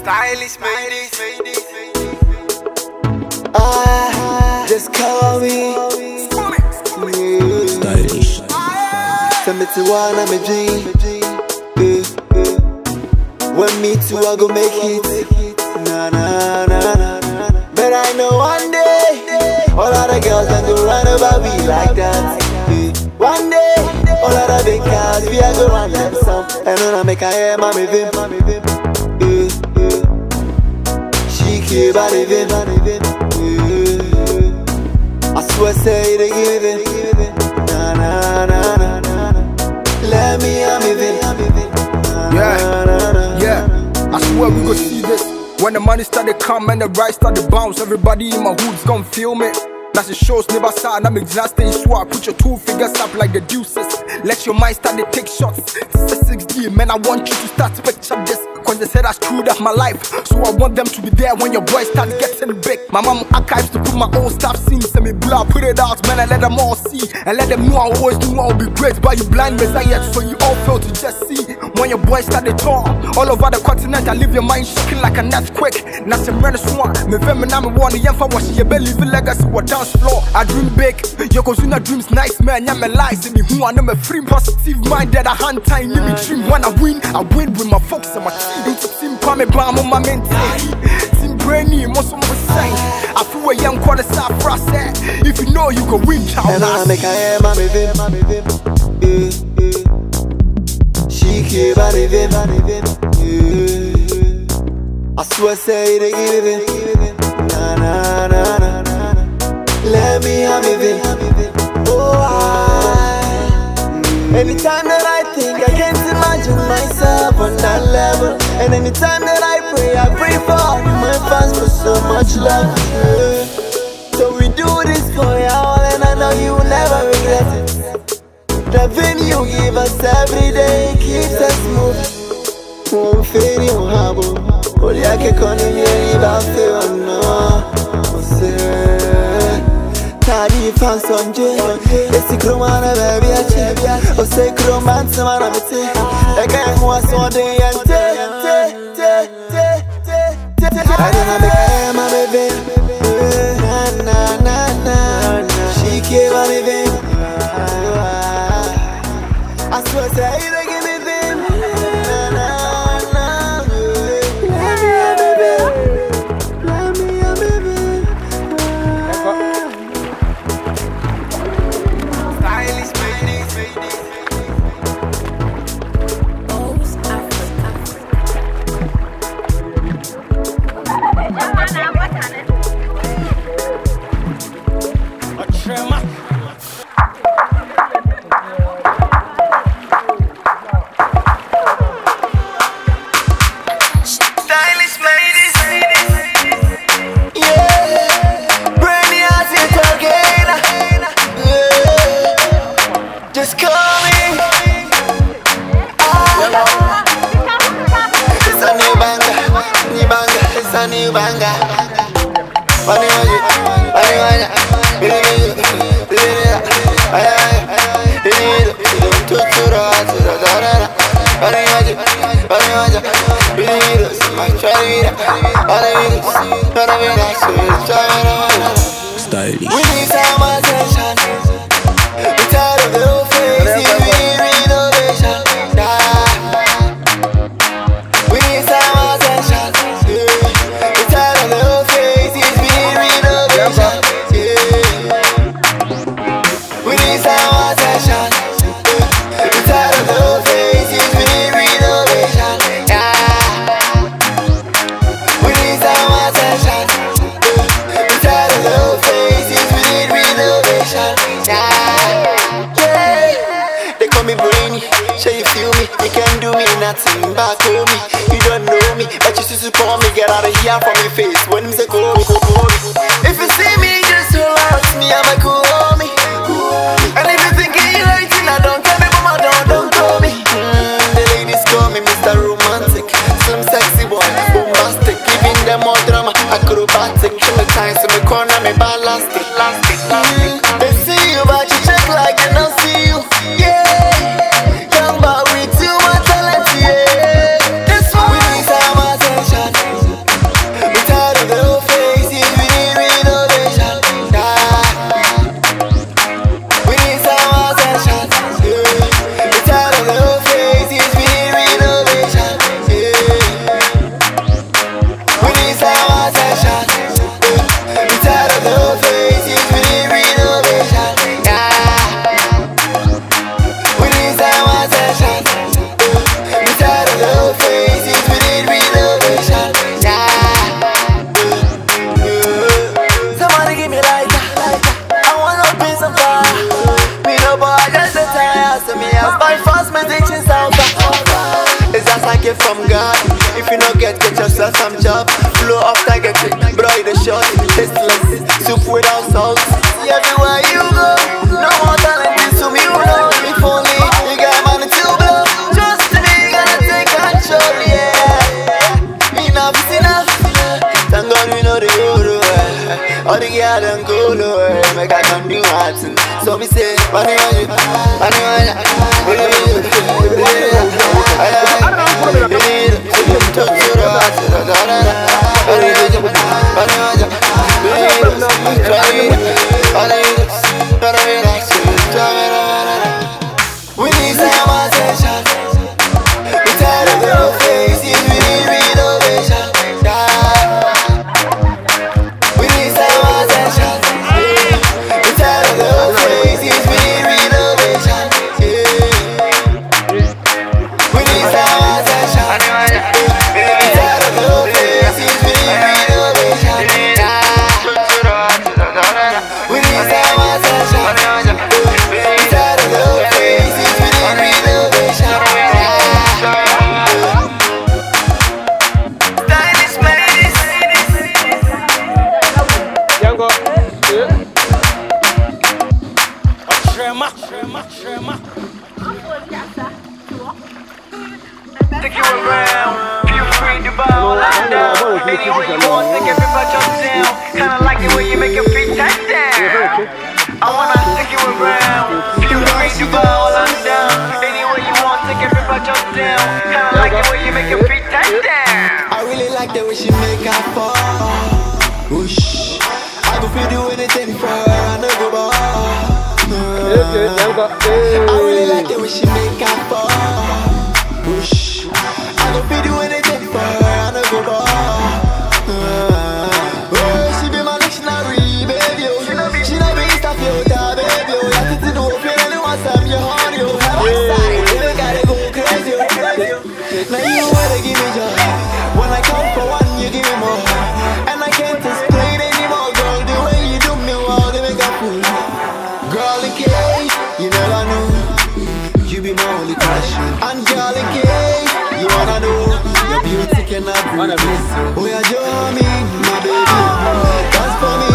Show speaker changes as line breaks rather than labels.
Stylish ladies.
Just call me
Stylish.
Send me to one, I'm a dream. When me too, I go make it. Nah, nah, nah, nah, nah. But I know one day, all of the girls that go run over me like that. One day, all of the big cars, we are go run them some. And when I make a hair, mommy vim. She keep body vim. I swear say they give it. Nah, nah, nah, nah, nah. Let me have it.
Yeah, I swear we gon' see this. When the money start to come and the rice start to bounce, everybody in my hood's gon' feel me. That's the shows never start, I'm exhausted. So I put your 2 fingers up like the deuces. Let your mind start to take shots. This is 6D, man, I want you to start to picture this. Cause they said I screwed up my life, so I want them to be there when your boys start getting big. My mom archives to put my own stuff scenes. Send me blur, put it out, man, I let them all see. And let them know I always knew I'll be great. But you blind messiah, so you all fail to just see. When your boys start to tour all over the continent, I leave your mind shaking like an earthquake. Now some men swan, me feminine, me want the young for wash your belly, leave legacy what dance floor. I dream big, your consumer dreams nice, man. Yeah, me lies in me who I know me free, positive minded. I hand time, me dream. When I win with my folks and my team. Team Kwame Bam on my mental. Team Brainy, most of my sign. I feel a young quarter side process. If you know you can win, child.
And I make a hair, mommy vim. She keep body vim. I swear say they give it. Nah, nah, nah, nah, nah. Let me have it. Anytime that I think, I can't imagine myself on that level. And anytime that I pray for all my fans for so much love. So we do this for y'all, and I know you will never regret it. The thing you give us every day keeps us moving. Won't fade you habo. Only I can call you here about feel no. Tadi fans on J. It's a cromana baby, I check. Or say cromance, man, I'm a tea. I can't was one day and I don't know, my baby. Na na na na. She came on me, baby. I swear, say, you don't give me, baby. Na na na. Let me have it, baby. Let me have it, baby.
Stylish ladies.
Just call me. It's a new banger, it's a new banger.
Stylish.
We need some attention. We're tired of the whole face, we need renovation. We need some attention. We're tired of the whole face, we need renovation. We need some attention. We're tired of the whole face, we need renovation. We need some attention. We're tired of the whole face, we need renovation. They call me brainy, sure you feel me. You can't do me nothing back home me. You don't know me, but you still support me. Get out of here from your face when I'm say go. If you see me, just relax me, I'm a cool homie. And if you think you're hating, I don't care me, mama, don't call me. The ladies call me Mr. Romantic, slim sexy boy, bombastic, giving them more drama, acrobatic. Kill the time, so me corner me ballastic. They see you, but you check like they don't see you. Young but with too much talent, yeah. This one we need some attention. that's I get from God. If you don't get yourself some job. Flow up, target it, bro, the shot, tasteless, soup without salt. See everywhere you go, no more talent is to me, you know. If only you got money to blow, just to me, gotta take control, yeah. Enough is enough. Thank God we know the road, all the girls don't go nowhere. Make I come do my thing. So me say, money on you, money on you. We need some attention. We tired of your faces, we need renovation. We need some attention. We tired of your faces, we need renovation. We need some attention. We tired of your faces, we need renovation. We need some attention. We tired of your faces, we need renovation. Stylish ladies.
Yango.
Take you around, feel free to bow down. Anywhere you want, take everybody down. Kinda like it when you make your feet touch down. I wanna take you around, feel free to bow down. Anywhere you want, take everybody down. Kinda like it when you make your feet touch down.
I really like the way she make her fall. Whoosh. I go feel do anything for her, I no go ball. I really like the way she make her fall. Whoosh. I go feel do anything for her, I no go ball. Oh, she be my dictionary, baby. Oh. She no be Insta filter, baby. Oh, yeah, titi do feel anyone some your honey. Oh, have my side, you gotta go crazy. Now you wanna give me joy. When I come for one, you give me more. And I can't explain anymore, girl. The way you do me, wow, they make a fool. Girl, in case you never know, you be my only crush. And girl, in case you wanna know, your beauty cannot be. Oh, yeah, Joe, me, my baby. Dance for me.